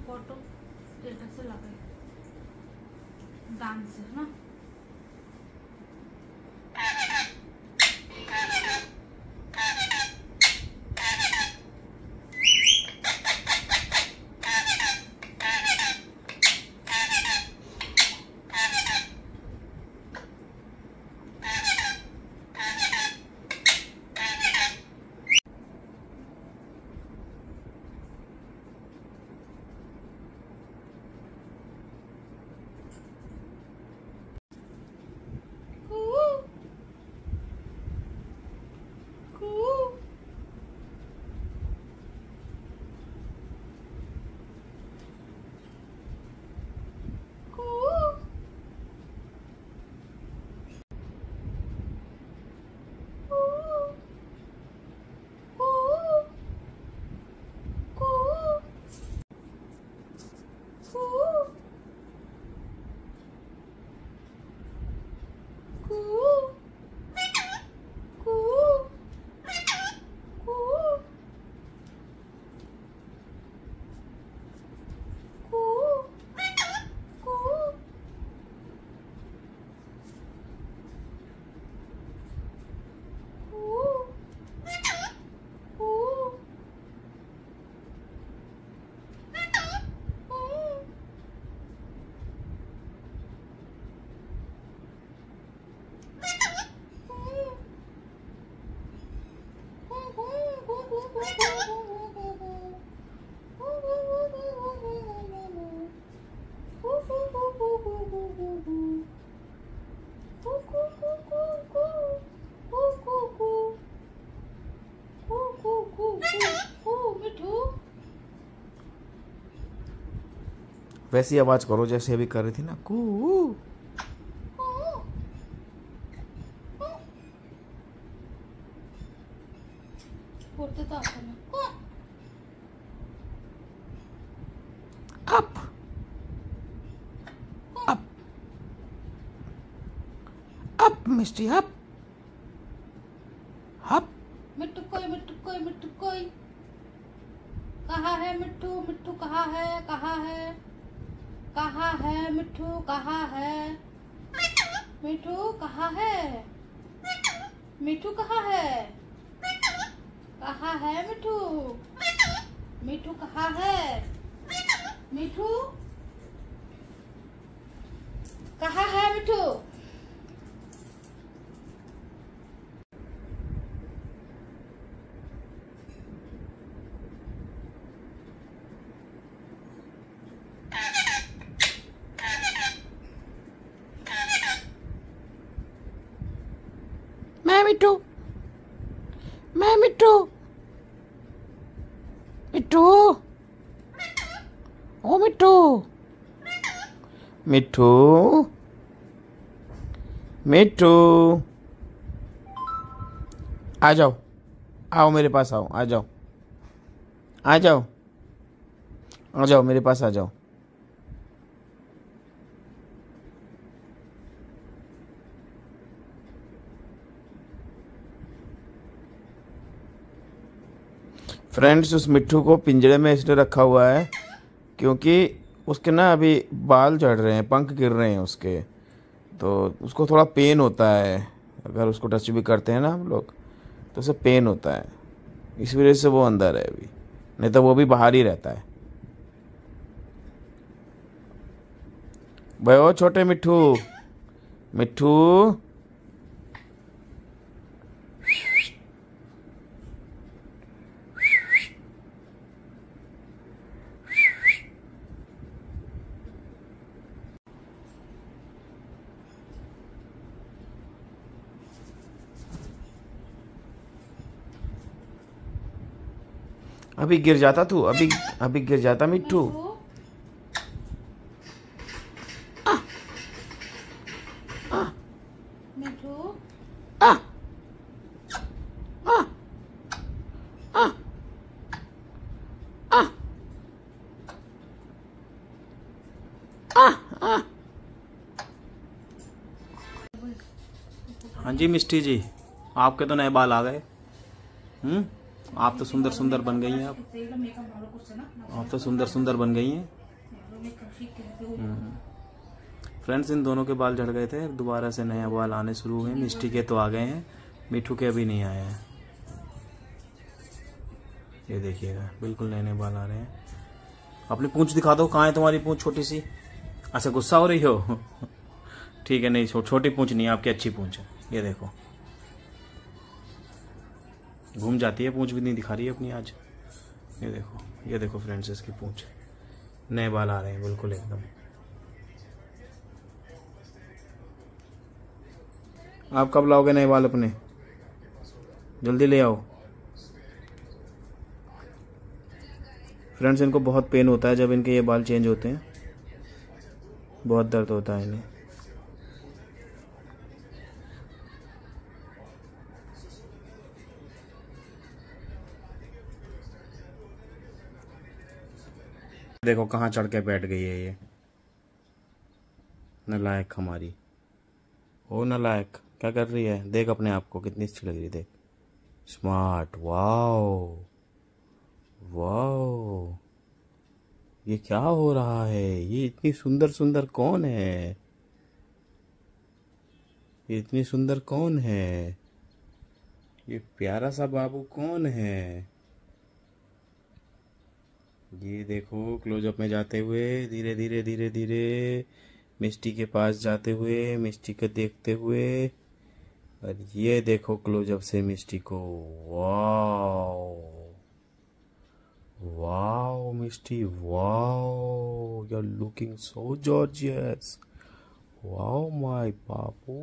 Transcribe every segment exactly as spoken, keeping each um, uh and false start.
Photo status से लगाई dance है ना। वैसी आवाज करो जैसे अभी कर रही थी ना, कू। अप अप अप मिस्टी अप अप। मिट्टू कोई मिट्टू कोई मिट्टू कोई कहाँ है मिट्टू? मिट्टू कहाँ है? कहाँ है? कहाँ है मिट्टू? कहाँ है मिट्टू? कहाँ है मिट्टू? कहाँ है? कहाँ है मिट्टू? मिट्टू कहाँ है? मिट्टू कहाँ है मिट्टू? मैं मिट्टू, मैं मिट्टू, मिट्टू, ओ मिट्टू, मिट्टू, मिट्टू, आ जाओ, आओ मेरे पास आओ, आ जाओ, आ जाओ, आ जाओ मेरे पास आ जाओ। फ्रेंड्स, उस मिट्टू को पिंजरे में इसलिए रखा हुआ है क्योंकि उसके ना अभी बाल झड़ रहे हैं, पंख गिर रहे हैं उसके, तो उसको थोड़ा पेन होता है। अगर उसको टच भी करते हैं ना हम लोग तो उसे पेन होता है, इस वजह से वो अंदर है अभी, नहीं तो वो भी बाहर ही रहता है। भाई ओ छोटे मिट्टू, मिट्टू, अभी गिर जाता तू, अभी अभी गिर जाता मिट्टू। मिट्टू आ आ आ आ आ आ। हाँ जी मिस्टी जी, आपके तो नए बाल आ गए। हम्म आप तो सुंदर सुंदर बन गई हैं। आप आप तो सुंदर सुंदर बन गई हैं। फ्रेंड्स, इन दोनों के बाल झड़ गए थे, दोबारा से नया बाल आने शुरू हुए। मिष्टी के तो आ गए हैं, मिठू के अभी नहीं आए हैं। ये देखिएगा, बिल्कुल नए नए बाल आ रहे हैं। अपनी पूंछ दिखा दो, कहाँ है तुम्हारी पूंछ छोटी सी? अच्छा, गुस्सा हो रही हो? ठीक है, नहीं, छो, छोटी पूंछ नहीं है आपकी, अच्छी पूंछ है। ये देखो, घूम जाती है, पूंछ भी नहीं दिखा रही है अपनी आज। ये देखो, ये देखो फ्रेंड्स, इसकी पूंछ, नए बाल आ रहे हैं बिल्कुल एकदम। आप कब लाओगे नए बाल अपने? जल्दी ले आओ। फ्रेंड्स, इनको बहुत पेन होता है जब इनके ये बाल चेंज होते हैं, बहुत दर्द होता है इन्हें। देखो कहाँ चढ़ के बैठ गई है ये नालायक हमारी। ओ नालायक, क्या कर रही है? देख अपने आप को, कितनी अच्छी लग रही है, देख, स्मार्ट। वाओ वाओ, ये क्या हो रहा है? ये इतनी सुंदर सुंदर कौन है? ये इतनी सुंदर कौन है? ये प्यारा सा बाबू कौन है? ये देखो, क्लोजअप में जाते हुए, धीरे धीरे धीरे धीरे मिष्टी के पास जाते हुए, मिष्टी को देखते हुए, और ये देखो क्लोजअप से मिष्टी को। Wow wow Mishti, wow, you are looking so gorgeous. Wow my बाबू।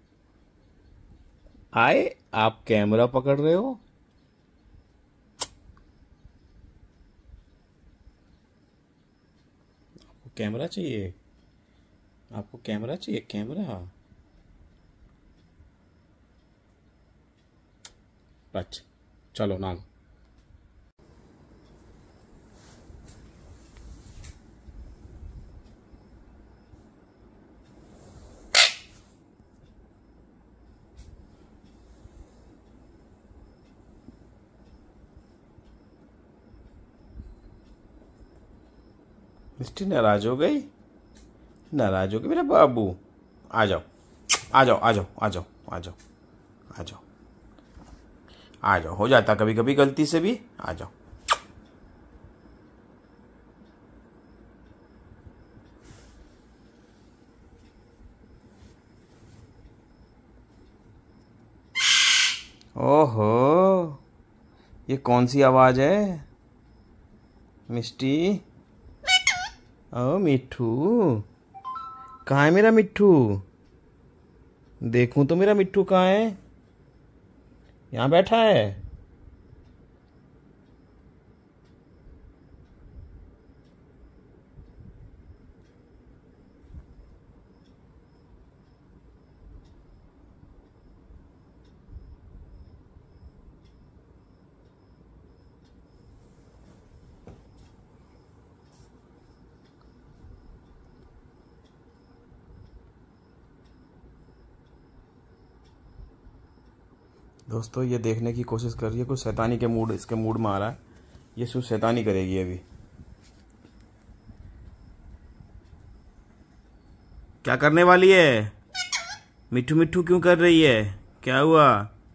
आए, आप कैमरा पकड़ रहे हो? आपको कैमरा चाहिए? आपको कैमरा चाहिए? कैमरा, अच्छा चलो नाम। मिष्टी नाराज हो गई? नाराज हो गई मेरा बाबू? आ जाओ आ जाओ आ जाओ आ जाओ आ जाओ आ जाओ आ जाओ, हो जाता कभी कभी गलती से भी। आ जाओ। ओहो, ये कौन सी आवाज है? मिष्टी, ओ मिठू, कहाँ है मेरा मिठू? देखूं तो मेरा मिठू कहाँ है? यहाँ बैठा है? दोस्तों, ये देखने की कोशिश कर रही है, कुछ शैतानी के मूड, इसके मूड में आ रहा है। ये शुद्ध शैतानी करेगी अभी। क्या करने वाली है? मिठू मिठू क्यों कर रही है? क्या हुआ?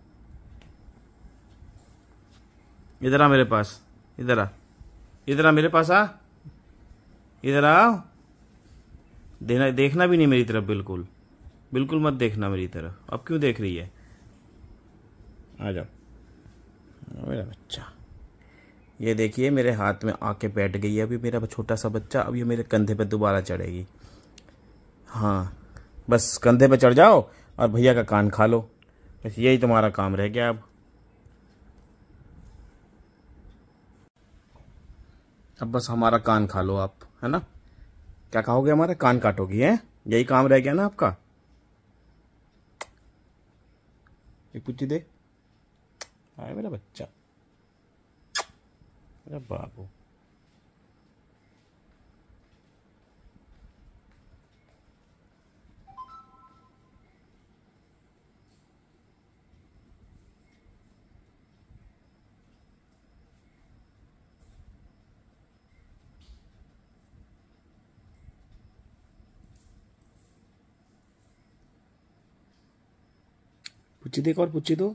इधर आ मेरे पास, इधर आ, इधर आ मेरे पास आ, इधर आओ। देना देखना भी नहीं मेरी तरफ, बिल्कुल बिल्कुल मत देखना मेरी तरफ। अब क्यों देख रही है? आ जाओ मेरा बच्चा। ये देखिए, मेरे हाथ में आके बैठ गई है अभी मेरा छोटा सा बच्चा। अब ये मेरे कंधे पे दोबारा चढ़ेगी। हाँ, बस कंधे पे चढ़ जाओ और भैया का कान खा लो, बस यही तुम्हारा काम रह गया अब। अब बस हमारा कान खा लो आप, है ना? क्या कहोगे? हमारा कान काटोगी? है यही काम रह गया ना आपका? एक पुच्ची दे। आए मेरा बच्चा, मेरा बाबू। पुच्ची देख और पुच्ची दो।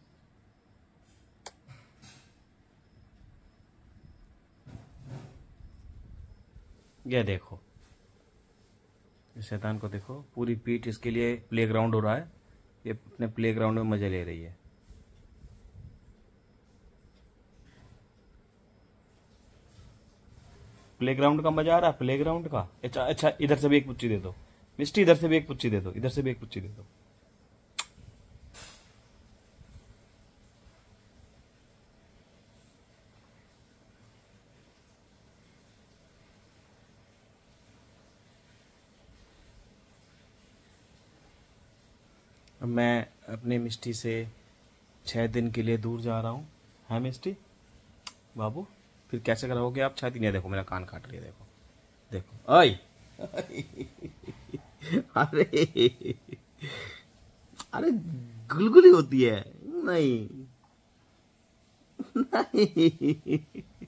ये देखो, इस शैतान को देखो, पूरी पीठ इसके लिए प्लेग्राउंड हो रहा है। ये अपने प्लेग्राउंड में मजे ले रही है। प्लेग्राउंड का मजा आ रहा है, प्लेग्राउंड का। अच्छा अच्छा, इधर से भी एक पुच्ची दे दो मिस्टी, इधर से भी एक पुच्ची दे दो, इधर से भी एक पुच्ची दे दो। अब मैं अपने मिस्टी से छह दिन के लिए दूर जा रहा हूँ। है मिस्टी बाबू, फिर कैसे कराओगे आप छाती? नहीं, देखो मेरा कान काट रही है, देखो देखो। ओए अरे अरे गुलगुली होती है। नहीं नहीं,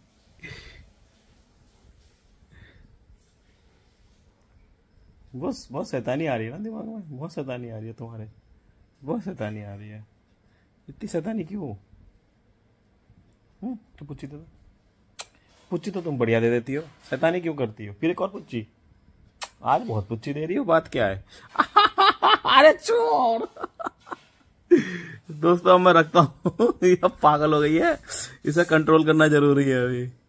बहुत बहुत शैतानी आ रही है ना दिमाग में, बहुत शैतानी आ रही है तुम्हारे, बहुत शैतानी आ रही है। इतनी शैतानी क्यों? हम्म तो पुच्ची दे दो। पुच्ची तो तुम बढ़िया दे देती हो, शैतानी क्यों करती हो? फिर एक और पुच्ची। आज बहुत पुच्ची दे रही हो, बात क्या है? अरे चोर दोस्तों, मैं रखता हूँ। ये पागल हो गई है, इसे कंट्रोल करना जरूरी है अभी।